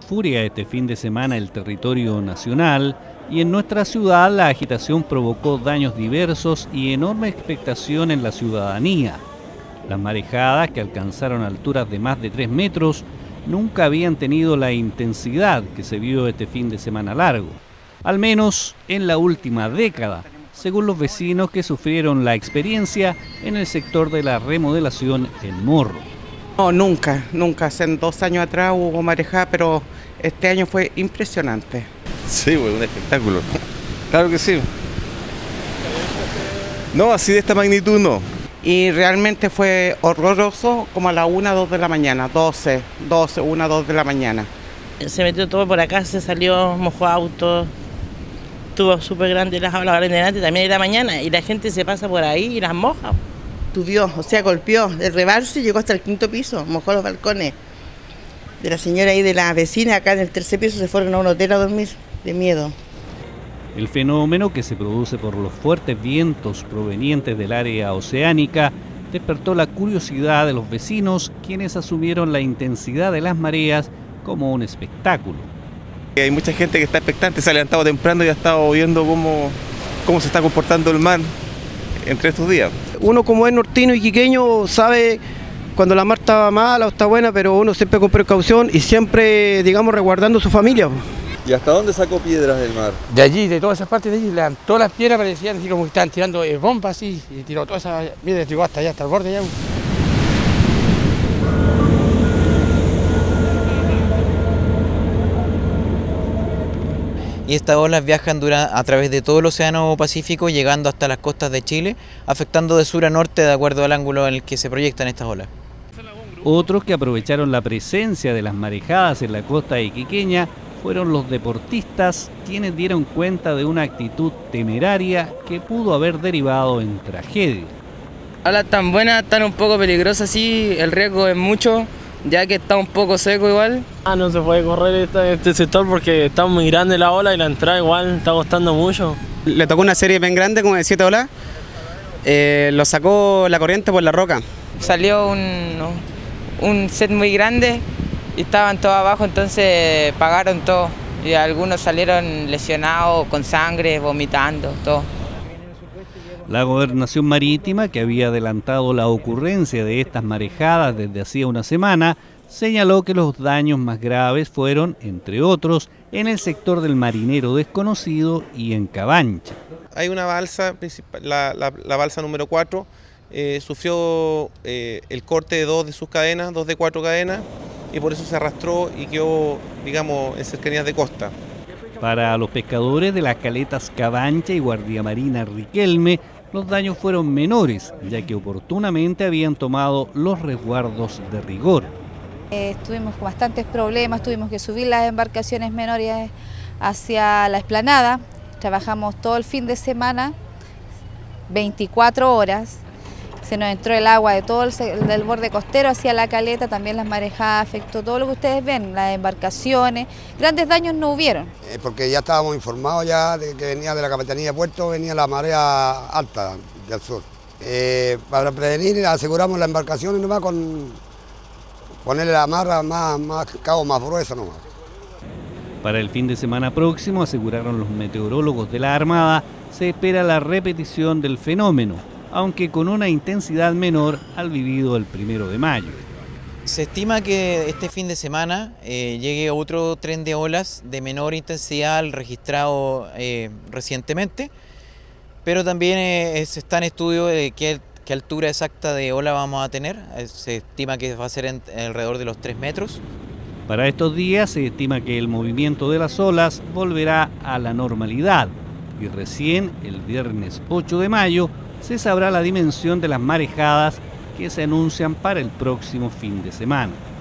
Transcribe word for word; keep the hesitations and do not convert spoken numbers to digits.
furia este fin de semana el territorio nacional y en nuestra ciudad la agitación provocó daños diversos y enorme expectación en la ciudadanía. Las marejadas, que alcanzaron alturas de más de tres metros, nunca habían tenido la intensidad que se vio este fin de semana largo, al menos en la última década, según los vecinos que sufrieron la experiencia en el sector de la remodelación El Morro. No, nunca, nunca. Hace dos años atrás hubo marejada, pero este año fue impresionante. Sí, pues, un espectáculo. Claro que sí. No, así de esta magnitud no. Y realmente fue horroroso como a las una, dos de la mañana, doce, doce, una, dos de la mañana. Se metió todo por acá, se salió, mojó autos, estuvo súper grande las aulas delante también de la mañana y la gente se pasa por ahí y las moja. Subió, o sea, golpeó, el rebalse llegó hasta el quinto piso, mojó los balcones. De la señora ahí de la vecina, acá en el tercer piso, se fueron a un hotel a dormir de miedo. El fenómeno, que se produce por los fuertes vientos provenientes del área oceánica, despertó la curiosidad de los vecinos, quienes asumieron la intensidad de las mareas como un espectáculo. Hay mucha gente que está expectante, se ha levantado temprano y ha estado viendo cómo, cómo se está comportando el mar entre estos días. Uno, como es nortino y quiqueño, sabe cuando la mar está mala o está buena, pero uno siempre con precaución y siempre, digamos, resguardando su familia. ¿Y hasta dónde sacó piedras del mar? De allí, de todas esas partes de allí, levantó las piedras, parecían así como que estaban tirando eh, bombas así, y tiró todas esas piedras, llegó hasta allá, hasta el borde ya. Y estas olas viajan dura, a través de todo el Océano Pacífico, llegando hasta las costas de Chile, afectando de sur a norte de acuerdo al ángulo en el que se proyectan estas olas. Otros que aprovecharon la presencia de las marejadas en la costa iquiqueña fueron los deportistas, quienes dieron cuenta de una actitud temeraria que pudo haber derivado en tragedia. Olas tan buenas, tan un poco peligrosas, sí, el riesgo es mucho, ya que está un poco seco igual. Ah, no se puede correr este, este sector porque está muy grande la ola y la entrada igual está costando mucho. Le tocó una serie bien grande, como de siete olas, eh, lo sacó la corriente por la roca. Salió un, un set muy grande y estaban todos abajo, entonces pagaron todo. Y algunos salieron lesionados, con sangre, vomitando, todo. La Gobernación Marítima, que había adelantado la ocurrencia de estas marejadas desde hacía una semana, señaló que los daños más graves fueron, entre otros, en el sector del Marinero Desconocido y en Cabancha. Hay una balsa, la, la, la balsa número cuatro, eh, sufrió eh, el corte de dos de sus cadenas, dos de cuatro cadenas, y por eso se arrastró y quedó, digamos, en cercanías de costa. Para los pescadores de las caletas Cabancha y Guardia Marina Riquelme, los daños fueron menores, ya que oportunamente habían tomado los resguardos de rigor. Eh, tuvimos bastantes problemas, tuvimos que subir las embarcaciones menores hacia la explanada. Trabajamos todo el fin de semana, veinticuatro horas. Se nos entró el agua de todo el del borde costero hacia la caleta, también las marejadas afectó todo lo que ustedes ven, las embarcaciones. Grandes daños no hubieron. Eh, porque ya estábamos informados ya de que venía de la Capitanía de Puerto, venía la marea alta del sur. Eh, para prevenir aseguramos las embarcaciones nomás con ponerle la amarra más, más cabo más grueso nomás. Para el fin de semana próximo, aseguraron los meteorólogos de la Armada, se espera la repetición del fenómeno, aunque con una intensidad menor al vivido el primero de mayo. Se estima que este fin de semana eh, llegue otro tren de olas de menor intensidad al registrado eh, recientemente, pero también eh, se está en estudio de qué, qué altura exacta de ola vamos a tener. Eh, se estima que va a ser en, en alrededor de los tres metros. Para estos días se estima que el movimiento de las olas volverá a la normalidad y recién el viernes ocho de mayo se sabrá la dimensión de las marejadas que se anuncian para el próximo fin de semana.